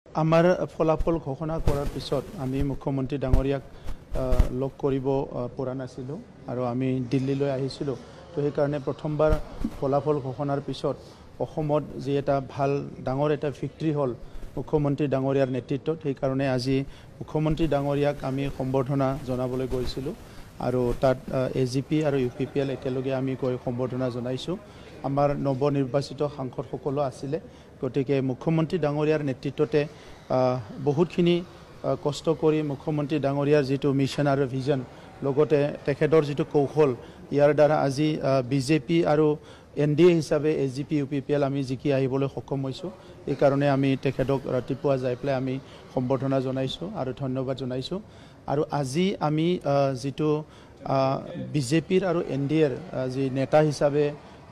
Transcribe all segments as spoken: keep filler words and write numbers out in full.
আমাৰ ফলাফল ঘোষণা কৰাৰ পিছত আমি মুখ্যমন্ত্ৰী ডাঙৰীয়াক লগ কৰিব পৰা নাছিলোঁ আৰু আমি দিল্লীলৈ আহিছিলোঁ। তো সেইকাৰণে প্ৰথমবাৰ ফলাফল ঘোষণাৰ পিছত অসমত যি এটা ভাল ডাঙৰ এটা ভিক্টৰী হ'ল মুখ্যমন্ত্ৰী ডাঙৰীয়াৰ নেতৃত্বত, সেইকাৰণে আজি মুখ্যমন্ত্ৰী ডাঙৰীয়াক আমি সম্বৰ্ধনা জনাবলৈ গৈছিলোঁ আৰু তাত এ জি পি আৰু ইউ পি পি এল একেলগে আমি গৈ সম্বৰ্ধনা জনাইছোঁ। আমাৰ নৱনিৰ্বাচিত সাংসদসকলো আছিলে, গতিকে মুখ্যমন্ত্ৰী ডাঙৰীয়াৰ নেতৃত্বতে বহুতখিনি কষ্ট কৰি মুখ্যমন্ত্ৰী ডাঙৰীয়াৰ যিটো মিছন আৰু ভিজন লগতে তেখেতৰ যিটো কৌশল, ইয়াৰ দ্বাৰা আজি বিজেপি আৰু এন ডি এ হিচাপে A G P U P P L আমি জিকি আহিবলৈ সক্ষম হৈছোঁ। এইকাৰণে আমি তেখেতক ৰাতিপুৱা যাই পেলাই আমি সম্বৰ্ধনা জনাইছোঁ আৰু ধন্যবাদ জনাইছোঁ। আৰু আজি আমি যিটো বিজেপিৰ আৰু এন ডি এৰ যি নেতা হিচাপে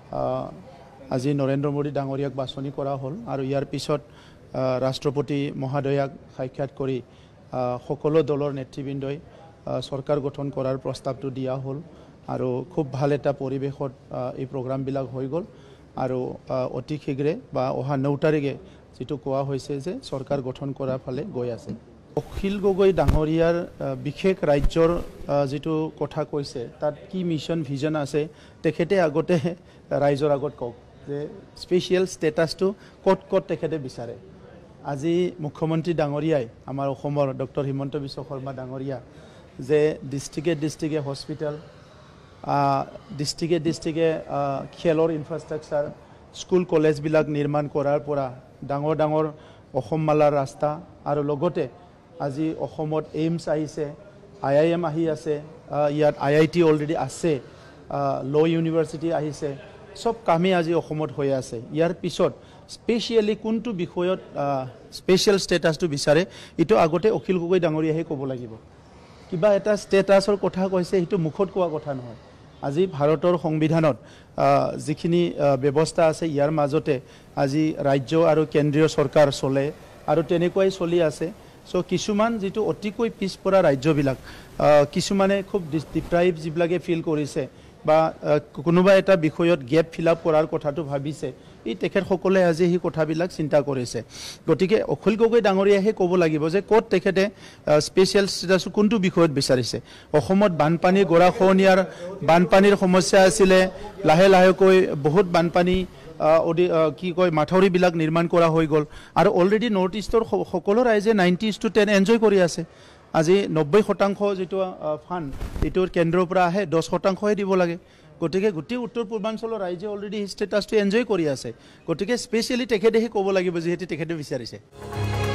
আজি নৰেন্দ্ৰ মোদী ডাঙৰীয়াক বাছনি কৰা হ'ল আৰু ইয়াৰ পিছত ৰাষ্ট্ৰপতি মহোদয়াক সাক্ষাৎ কৰি সকলো দলৰ নেতৃবৃন্দই চৰকাৰ গঠন কৰাৰ প্ৰস্তাৱটো দিয়া হ'ল আৰু খুব ভাল এটা পৰিৱেশত এই প্ৰগ্ৰামবিলাক হৈ গ'ল আৰু অতি শীঘ্ৰে বা অহা ন তাৰিখে যিটো কোৱা হৈছে যে চৰকাৰ গঠন কৰাৰ ফালে গৈ আছে। অখিল গগৈ ডাঙৰীয়াৰ বিশেষ ৰাজ্যৰ যিটো কথা কৈছে তাত কি মিছন ভিজন আছে তেখেতে আগতে ৰাইজৰ আগত কওক যে স্পেচিয়েল ষ্টেটাছটো ক'ত ক'ত তেখেতে বিচাৰে। আজি মুখ্যমন্ত্ৰী ডাঙৰীয়াই আমাৰ অসমৰ ডক্টৰ হিমন্ত বিশ্ব শৰ্মা ডাঙৰীয়া যে ডিষ্ট্ৰিক্টে ডিষ্ট্ৰিক্টে হস্পিটেল, ডিষ্ট্ৰিক্টে ডিষ্ট্ৰিক্টে খেলৰ ইনফ্ৰাষ্ট্ৰাকচাৰ, স্কুল কলেজবিলাক নিৰ্মাণ কৰাৰ পৰা ডাঙৰ ডাঙৰ অসম মালাৰ ৰাস্তা আৰু লগতে আজি অসমত এইমছ আহিছে, আই আই এম আহি আছে, ইয়াত আই আই টি অলৰেডি আছে, ল' ইউনিভাৰ্চিটি আহিছে, সব কামেই আজি অসমত হৈ আছে। ইয়াৰ পিছত স্পেচিয়েলি কোনটো বিষয়ত স্পেচিয়েল ষ্টেটাছটো বিচাৰে এইটো আগতে অখিল গগৈ ডাঙৰীয়াহে ক'ব লাগিব। কিবা এটা ষ্টেটাছৰ কথা কৈছে সেইটো মুখত কোৱা কথা নহয়। আজি ভাৰতৰ সংবিধানত যিখিনি ব্যৱস্থা আছে ইয়াৰ মাজতে আজি ৰাজ্য আৰু কেন্দ্ৰীয় চৰকাৰ চলে আৰু তেনেকুৱাই চলি আছে। চ' কিছুমান যিটো অতিকৈ পিছপৰা ৰাজ্যবিলাক কিছুমানে খুব ডিপ্ৰাইভ যিবিলাকে ফিল কৰিছে বা কোনোবা এটা বিষয়ত গেপ ফিল আপ কৰাৰ কথাটো ভাবিছে, এই তেখেতসকলে আজি সেই কথাবিলাক চিন্তা কৰিছে। গতিকে অখিল গগৈ ডাঙৰীয়াহে ক'ব লাগিব যে ক'ত তেখেতে স্পেচিয়েল ষ্টেটাছ কোনটো বিষয়ত বিচাৰিছে। অসমত বানপানী গৰাখহনীয়াৰ বানপানীৰ সমস্যা আছিলে, লাহে লাহেকৈ বহুত বানপানী কি কয় মাথাউৰিবিলাক নিৰ্মাণ কৰা হৈ গ'ল আৰু অলৰেডি নৰ্থ ইষ্টৰ সকলো ৰাইজে ninety is to ten enjoy কৰি আছে। আজি নব্বৈ শতাংশ যিটো ফাণ্ড এইটো কেন্দ্ৰৰ পৰা আহে, দহ শতাংশহে দিব লাগে। গতিকে গোটেই উত্তৰ পূৰ্বাঞ্চলৰ ৰাইজে অলৰেডি ষ্টেটাছটো এনজয় কৰি আছে। গতিকে স্পেচিয়েলি তেখেতেহে ক'ব লাগিব যিহেতু তেখেতে বিচাৰিছে।